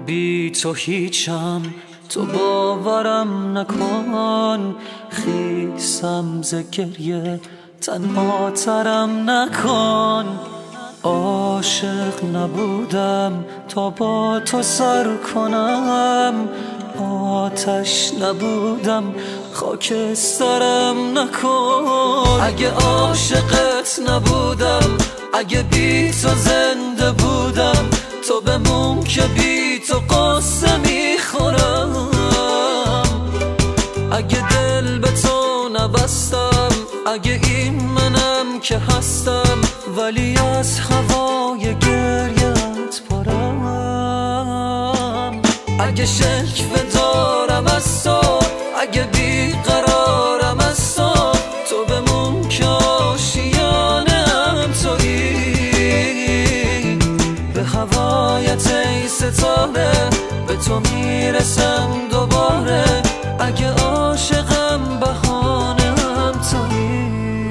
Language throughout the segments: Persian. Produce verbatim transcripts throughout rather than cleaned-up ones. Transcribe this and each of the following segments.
بی تو هیچم، تو باورم نکن. خیسم ز گریه تنها ترم نکن. عاشق نبودم تا با تو سر کنم، آتش نبودم خاکسترم نکن. اگه عاشقت نبودم، اگه بی تو زنده بودم، تو بمون که بی تو قصه میخورم. اگه دل به تو نبستم، اگه این منم که هستم، ولی از هوای گریت پرم. اگه شکوه دارم از تو، اگه بیقرارم از تو، تو بمون که آشیانم تویی. به هوایت ای ستاره، به تو میرسم دوباره. اگه عاشقم بهانم تویی.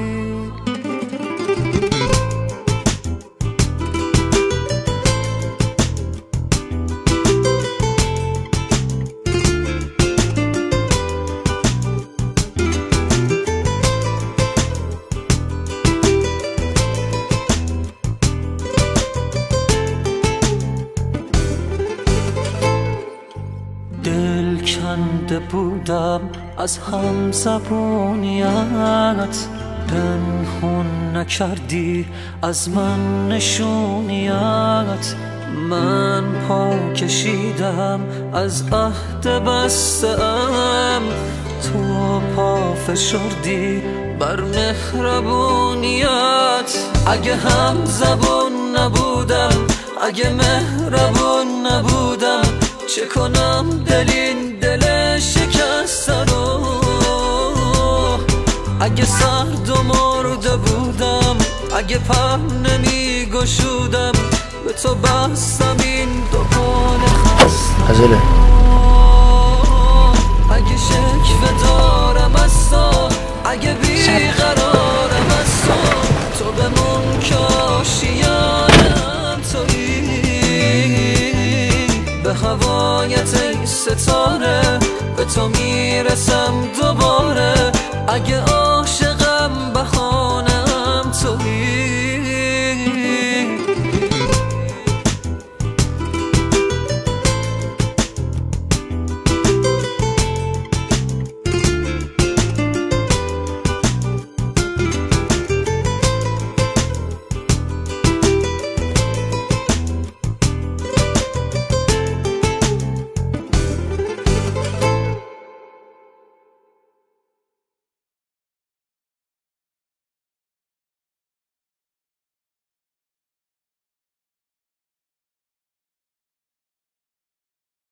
دل کنده بودم از هم زبونیت، پنهون نکردی از من نشونیت. من پا کشیدم از عهد بسته‌ام، تو پا فشردی بر مهربونیت. اگه هم زبون نبودم، اگه مهربون نبودم، چه کنم دل این دل شکسته رو. اگه سرد و مرده بودم، اگه پر نمی گشودم، به تو بستم این دو پال خسته. اگه شکوه دارم از تو، اگه بیقرارم از تو، تو بمون که آشیانم تویی. به هوایت ای ستاره، به تو میرسم دوباره.